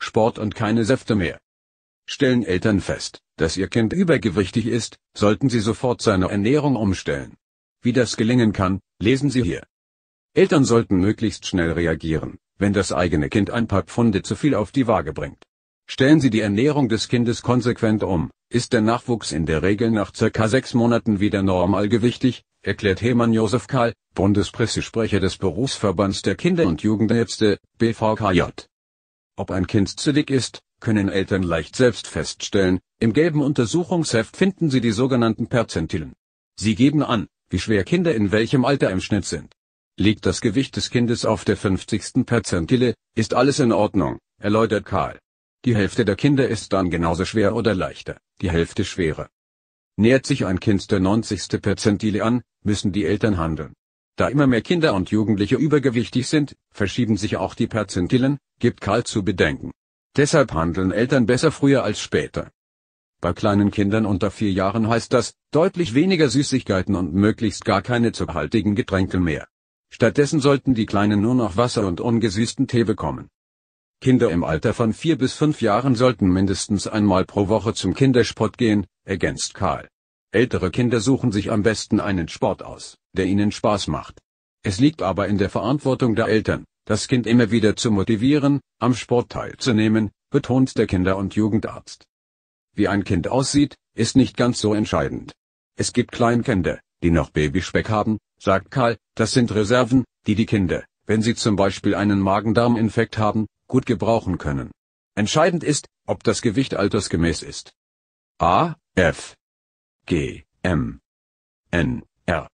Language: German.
Sport und keine Säfte mehr. Stellen Eltern fest, dass ihr Kind übergewichtig ist, sollten sie sofort seine Ernährung umstellen. Wie das gelingen kann, lesen Sie hier. Eltern sollten möglichst schnell reagieren, wenn das eigene Kind ein paar Pfunde zu viel auf die Waage bringt. Stellen Sie die Ernährung des Kindes konsequent um, ist der Nachwuchs in der Regel nach ca. 6 Monaten wieder normalgewichtig, erklärt Hermann Josef Kahl, Bundespressesprecher des Berufsverbands der Kinder- und Jugendärzte, BVKJ. Ob ein Kind zu dick ist, können Eltern leicht selbst feststellen. Im gelben Untersuchungsheft finden Sie die sogenannten Perzentilen. Sie geben an, wie schwer Kinder in welchem Alter im Schnitt sind. Liegt das Gewicht des Kindes auf der 50. Perzentile, ist alles in Ordnung, erläutert Kahl. Die Hälfte der Kinder ist dann genauso schwer oder leichter, die Hälfte schwerer. Nähert sich ein Kind der 90. Perzentile an, müssen die Eltern handeln. Da immer mehr Kinder und Jugendliche übergewichtig sind, verschieben sich auch die Perzentilen, gibt Kahl zu bedenken. Deshalb handeln Eltern besser früher als später. Bei kleinen Kindern unter 4 Jahren heißt das, deutlich weniger Süßigkeiten und möglichst gar keine zuckerhaltigen Getränke mehr. Stattdessen sollten die Kleinen nur noch Wasser und ungesüßten Tee bekommen. Kinder im Alter von 4 bis 5 Jahren sollten mindestens einmal pro Woche zum Kindersport gehen, ergänzt Kahl. Ältere Kinder suchen sich am besten einen Sport aus, der ihnen Spaß macht. Es liegt aber in der Verantwortung der Eltern, das Kind immer wieder zu motivieren, am Sport teilzunehmen, betont der Kinder- und Jugendarzt. Wie ein Kind aussieht, ist nicht ganz so entscheidend. Es gibt Kleinkinder, die noch Babyspeck haben, sagt Kahl, das sind Reserven, die die Kinder, wenn sie zum Beispiel einen Magen-Darm-Infekt haben, gut gebrauchen können. Entscheidend ist, ob das Gewicht altersgemäß ist. A, F, G, M, N, R